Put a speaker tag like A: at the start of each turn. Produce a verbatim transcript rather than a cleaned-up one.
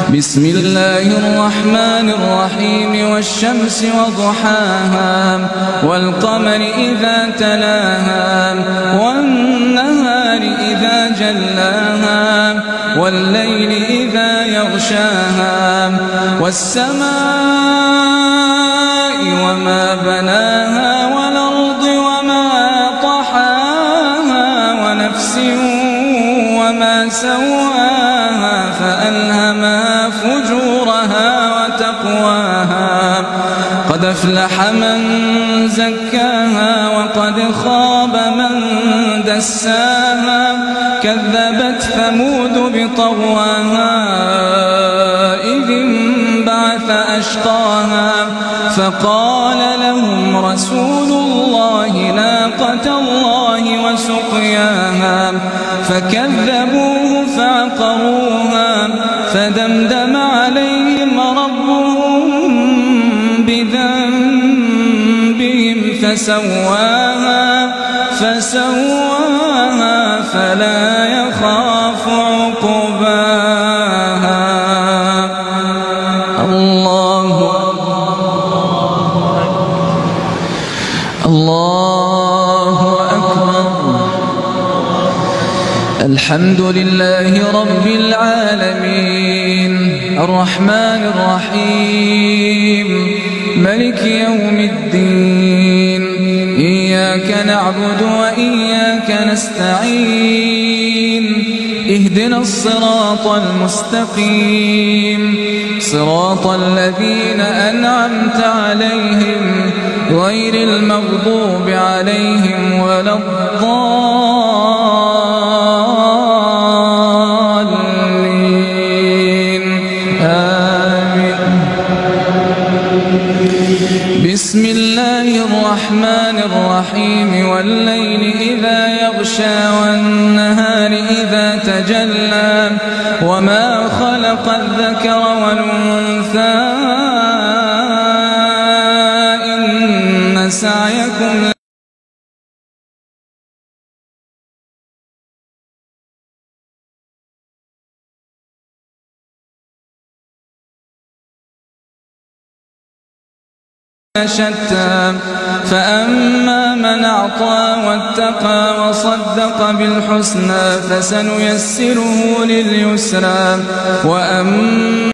A: بسم الله الرحمن الرحيم والشمس وضحاها والقمر إذا تلاها والنهار إذا جلاها والليل إذا يغشاها والسماء وما بناها والأرض وما طحاها ونفس وما سواها فألهمها فجورها وتقواها قد أفلح من زكاها وقد خاب من دساها كذبت ثمود بطغواها إذ انبعث أشقاها فقال لهم رسول الله ناقة الله وسقياها فكذبوه فعقروها فدمدم عليهم ربهم بذنبهم فسواها فسواها فلا يخاف عقباها. الله الله أكبر. الحمد لله رب العالمين الرحمن الرحيم ملك يوم الدين إياك نعبد وإياك نستعين اهدنا الصراط المستقيم صراط الذين أنعمت عليهم غير المغضوب عليهم ولا الضالين آمين. بسم الله الرحمن الرحيم والليل إذا يغشى والنهار إذا تجلى وما خلق الذكر والأنثى إن سعيكم شتى فأما من أعطى واتقى وصدق بالحسنى فسنيسره لليسرى وأما